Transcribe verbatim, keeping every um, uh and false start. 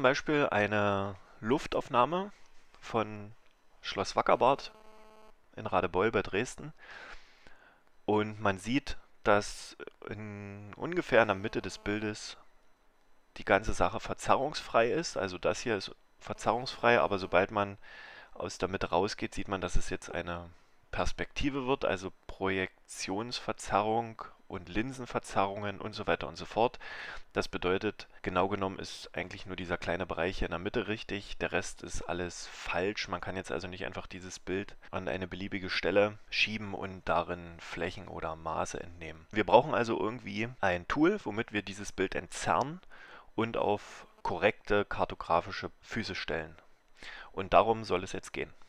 zum Beispiel eine Luftaufnahme von Schloss Wackerbarth in Radebeul bei Dresden und man sieht, dass in ungefähr in der Mitte des Bildes die ganze Sache verzerrungsfrei ist. Also das hier ist verzerrungsfrei, aber sobald man aus der Mitte rausgeht, sieht man, dass es jetzt eine Perspektive wird, also Projektionsverzerrung und Linsenverzerrungen und so weiter und so fort. Das bedeutet, genau genommen ist eigentlich nur dieser kleine Bereich hier in der Mitte richtig, der Rest ist alles falsch. Man kann jetzt also nicht einfach dieses Bild an eine beliebige Stelle schieben und darin Flächen oder Maße entnehmen. Wir brauchen also irgendwie ein Tool, womit wir dieses Bild entzerren und auf korrekte kartografische Füße stellen. Und darum soll es jetzt gehen.